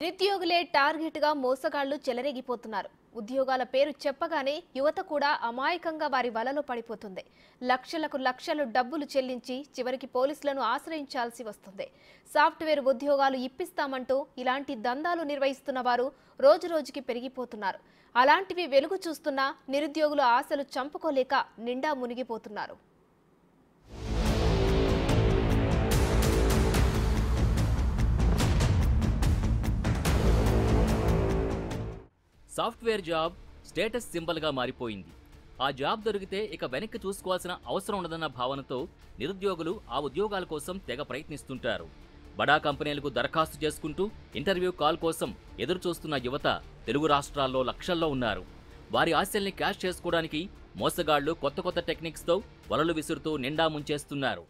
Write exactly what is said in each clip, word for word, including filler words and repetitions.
నిరుద్యోగులే target గా మోసగాళ్లు చెలరేగిపోతున్నారు. ఉద్యోగాల పేరు చెప్పగానే యువత కూడా అమాయకంగా వారి వలలో పడిపోతుంది. లక్షలకు లక్షలు డబ్బులు చెల్లించి చివరికి పోలీసులను ఆశ్రయించాల్సి వస్తుంది. సాఫ్ట్వేర్ ఉద్యోగాలు ఇప్పిస్తామంటూ ఇలాంటి దందాలు నిర్వహిస్తున్న వారు రోజురోజుకి పెరిగిపోతున్నారు. అలాంటివి వెలుగు చూస్తున్న నిరుద్యోగుల ఆశలు చంపుకోలేక నిండా మునిగిపోతున్నారు. సాఫ్ట్వేర్ జాబ్ స్టేటస్ సింబల్గా మారిపోయింది. ఆ జాబ్ దొరికితే ఇక వెనక్కి చూసుకోవాల్సిన అవసరం ఉండదన్న భావనతో నిరుద్యోగులు ఆ ఉద్యోగాల కోసం తెగ ప్రయత్నిస్తుంటారు. బడా కంపెనీలకు దరఖాస్తు చేసుకుంటూ ఇంటర్వ్యూ కాల్ కోసం ఎదురు చూస్తున్న యువత తెలుగు రాష్ట్రాల్లో లక్షల్లో ఉన్నారు. వారి ఆశల్ని క్యాష్ చేసుకోవడానికి మోసగాళ్లు కొత్త కొత్త టెక్నిక్స్తో వలలు విసురుతూ నిండా ముంచేస్తున్నారు.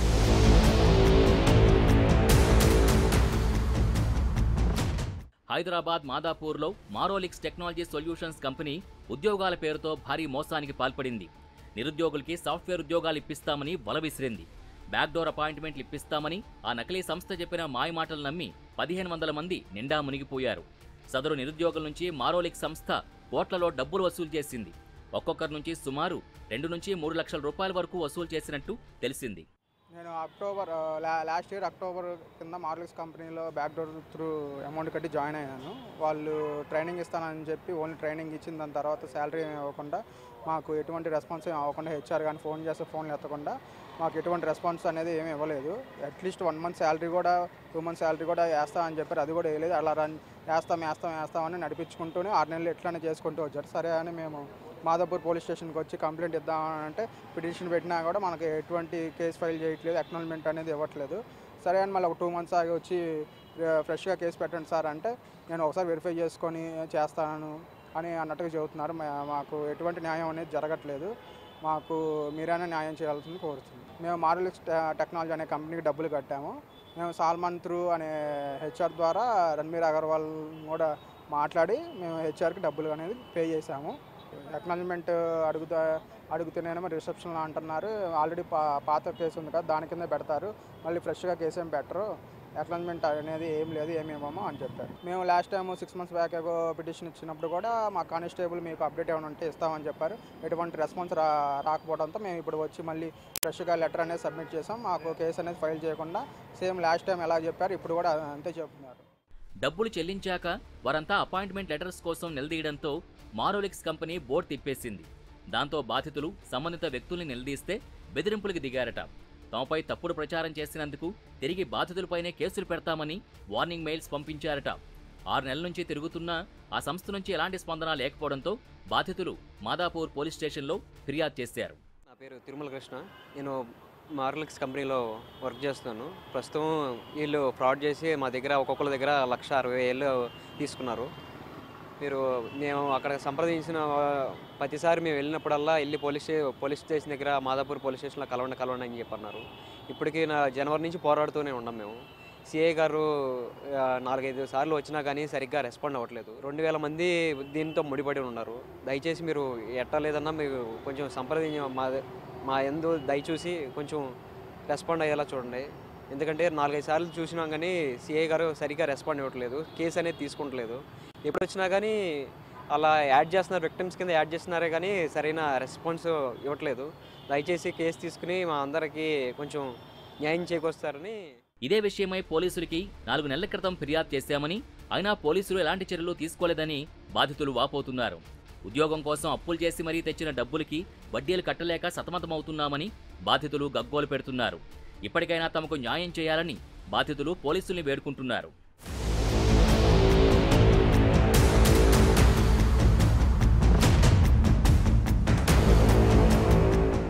హైదరాబాద్ మాదాపూర్లో మారోలిక్స్ టెక్నాలజీ సొల్యూషన్స్ కంపెనీ ఉద్యోగాల పేరుతో భారీ మోసానికి పాల్పడింది. నిరుద్యోగులకి సాఫ్ట్వేర్ ఉద్యోగాలు ఇప్పిస్తామని వల విసిరింది. బ్యాక్డోర్ అపాయింట్మెంట్లు ఇప్పిస్తామని ఆ నకిలీ సంస్థ చెప్పిన మాయమాటలు నమ్మి పదిహేను వందల మంది నిండా మునిగిపోయారు. సదరు నిరుద్యోగుల నుంచి మారోలిక్స్ సంస్థ కోట్లలో డబ్బులు వసూలు చేసింది. ఒక్కొక్కరి నుంచి సుమారు రెండు నుంచి మూడు లక్షల రూపాయల వరకు వసూలు చేసినట్టు తెలిసింది. నేను అక్టోబర్ లాస్ట్ ఇయర్ అక్టోబర్ కింద మార్లిక్స్ కంపెనీలో బ్యాక్డోర్ త్రూ అమౌంట్ కట్టి జాయిన్ అయ్యాను. వాళ్ళు ట్రైనింగ్ ఇస్తానని చెప్పి ఓన్లీ ట్రైనింగ్ ఇచ్చిన దాని తర్వాత శాలరీ ఏమి ఇవ్వకుండా, మాకు ఎటువంటి రెస్పాన్స్ ఏమి అవ్వకుండా, హెచ్ఆర్ కానీ ఫోన్ చేస్తే ఫోన్లు ఎత్తకుండా మాకు ఎటువంటి రెస్పాన్స్ అనేది ఏమి ఇవ్వలేదు. అట్లీస్ట్ వన్ మంత్ శాలరీ కూడా టూ మంత్ శాలరీ కూడా వేస్తామని చెప్పారు, అది కూడా వేయలేదు. అలా రన్ వేస్తాం వేస్తాం వేస్తామని నడిపించుకుంటూనే ఆరు నెలలు ఎట్లానే చేసుకుంటూ వచ్చారు. సరే అని మేము మాదాపూర్ పోలీస్ స్టేషన్కి వచ్చి కంప్లైంట్ ఇద్దామంటే పిటిషన్ పెట్టినా కూడా మనకి ఎటువంటి కేసు ఫైల్ చేయట్లేదు, అక్నాలజ్మెంట్ అనేది ఇవ్వట్లేదు. సరే అని మళ్ళీ ఒక టూ మంత్స్ ఆగి వచ్చి ఫ్రెష్గా కేసు పెట్టండి సార్ అంటే నేను ఒకసారి వెరిఫై చేసుకొని చేస్తాను అని అన్నట్టుగా చెబుతున్నారు. మాకు ఎటువంటి న్యాయం అనేది జరగట్లేదు. మాకు మీరైనా న్యాయం చేయాల్సింది కోరుతుంది. మేము మారోలిక్స్ టెక్నాలజీ అనే కంపెనీకి డబ్బులు కట్టాము. మేము సాల్మన్ త్రూ అనే హెచ్ఆర్ ద్వారా రణ్బీర్ అగర్వాల్ కూడా మాట్లాడి మేము హెచ్ఆర్కి డబ్బులు అనేది పే చేసాము. అక్నాలజ్మెంట్ అడుగుతా అడుగుతున్నానేమో రిసెప్షన్లో అంటున్నారు. ఆల్రెడీ పా పాత కేసు ఉంది కదా, దాని కింద పెడతారు, మళ్ళీ ఫ్రెష్గా కేసు ఏం పెట్టరు, అక్నాలజ్మెంట్ అనేది ఏం లేదు, ఏమేమో అని చెప్పారు. మేము last time six months back ago petition ఇచ్చినప్పుడు కూడా మా కానిస్టేబుల్ మీకు అప్డేట్ ఏమైనా ఉంటే ఇస్తామని చెప్పారు. ఎటువంటి రెస్పాన్స్ రా రాకపోవడంతో మేము ఇప్పుడు వచ్చి మళ్ళీ ఫ్రెష్గా లెటర్ అనేది సబ్మిట్ చేసాం. మాకు కేసు అనేది ఫైల్ చేయకుండా సేమ్ లాస్ట్ టైం ఎలా చెప్పారు ఇప్పుడు కూడా అంతే చెప్తున్నారు. డబ్బులు చెల్లించాక వారంతా అపాయింట్మెంట్ లెటర్స్ కోసం నిలదీయడంతో మారోలిక్స్ కంపెనీ బోర్డు తిప్పేసింది. దాంతో బాధితులు సంబంధిత వ్యక్తుల్ని నిలదీస్తే బెదిరింపులకు దిగారట. తమపై తప్పుడు ప్రచారం చేసినందుకు తిరిగి బాధితులపైనే కేసులు పెడతామని వార్నింగ్ మెయిల్స్ పంపించారట. ఆరు నెలల నుంచి తిరుగుతున్నా ఆ సంస్థ నుంచి ఎలాంటి స్పందన లేకపోవడంతో బాధితులు మాదాపూర్ పోలీస్ స్టేషన్లో ఫిర్యాదు చేశారు. నా పేరు తిరుమల కృష్ణ. నేను మారోలిక్స్ కంపెనీలో వర్క్ చేస్తున్నాను. ప్రస్తుతం వీళ్ళు ఫ్రాడ్ చేసి మా దగ్గర ఒక్కొక్కరి దగ్గర లక్ష అరవై వేలు తీసుకున్నారు. మీరు మేము అక్కడ సంప్రదించిన ప్రతిసారి మేము వెళ్ళినప్పుడల్లా వెళ్ళి పోలీస్ పోలీస్ స్టేషన్ దగ్గర మాదాపూర్ పోలీస్ స్టేషన్లో కలవండి కలవండి అని చెప్పన్నారు. ఇప్పటికీ నా జనవరి నుంచి పోరాడుతూనే ఉన్నాం. మేము సిఐ గారు నాలుగైదు సార్లు వచ్చినా కానీ సరిగ్గా రెస్పాండ్ అవ్వట్లేదు. రెండు వేల మంది దీంతో ముడిపడి ఉన్నారు. దయచేసి మీరు ఎట్టలేదన్నా మీరు కొంచెం సంప్రదించ మా మా ఎందు దయచూసి కొంచెం రెస్పాండ్ అయ్యేలా చూడండి. ఎందుకంటే నాలుగైదు సార్లు చూసినాం కానీ సిఐ గారు సరిగ్గా రెస్పాండ్ ఇవ్వట్లేదు, కేసు అనేది తీసుకుంటలేదు. ఎప్పుడు వచ్చినా కానీ అలా యాడ్ చేస్తున్నారు, విక్టిమ్స్ కింద యాడ్ చేస్తున్నారే కానీ సరైన రెస్పాన్స్ ఇవ్వట్లేదు. దయచేసి కేసు తీసుకుని మా అందరికీ కొంచెం న్యాయం చేకూరుస్తారని. ఇదే విషయమై పోలీసులకి నాలుగు నెలల క్రితం ఫిర్యాదు చేశామని, అయినా పోలీసులు ఎలాంటి చర్యలు తీసుకోలేదని బాధితులు వాపోతున్నారు. ఉద్యోగం కోసం అప్పులు చేసి మరీ తెచ్చిన డబ్బులకి వడ్డీలు కట్టలేక సతమతమవుతున్నామని బాధితులు గగ్గోలు పెడుతున్నారు. ఇప్పటికైనా తమకు న్యాయం చేయాలని బాధితులు పోలీసుల్ని వేడుకుంటున్నారు.